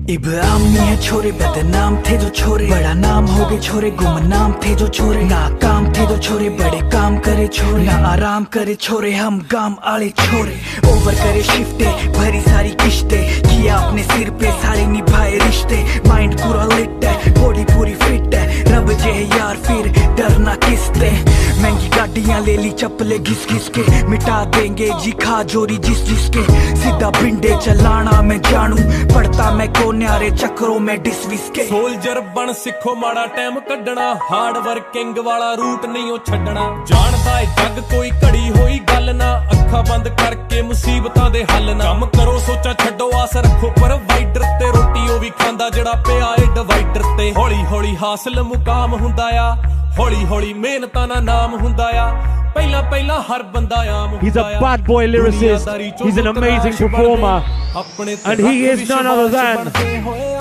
इब्राहिम नहीं है छोरे, बदनाम थे जो छोरे, बड़ा नाम हो गए छोरे, गुमनाम थे जो छोरे, नाकाम थे जो छोरे, बड़े काम करे छोरे, ना आराम करे छोरे, हम गाम आले छोरे। ओवर करे शिफ्टे, भरी सारी किश्ते, किया अपने सिर पे सारे निभाए रिश्ते, माइंड पूरा लिट है, बॉडी पूरी फिट है, रब जे यार फिर डरना किसते। महंगी गाड़ियां ले ली चप्पले घिस घिस के, मिटा देंगे जी खा जोरी जिस जिसके, सीधा बिंडे चलाना मैं जानू, पढ़ता मैं न्यारे चक्रों में डिसविस के। सोल्जर बन सिखो माड़ा टाइम कढ़ना, हार्ड वर्किंग वाला रूट नहीं ओ छड्डना, जानदा है जग कोई घड़ी होई गल ना, अखा बंद करके मुसीबतां दे हल ना, काम करो सोचा छड्डो आस रखो प्रोवाइडर ते, रोटी ओ भी खांदा जेड़ा पिया ए डिवाइडर ते। हौली हौली हासिल मुकाम हुंदा आ, हौली हौली मेहनतां दा नाम हुंदा आ, पहला पहला हर बंदा आम हुंदा आ। He's a bad boy lyricist, he's an amazing performer, and he is none other than